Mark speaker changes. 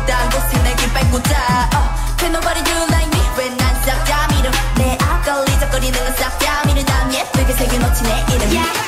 Speaker 1: 딴 곳에 내길 뺏고자 Can nobody do like me 왜 난 싹 다 밀어 내 앞걸리적거리는 건 싹 다 밀어 난 예쁘게 새겨놓지 내 이름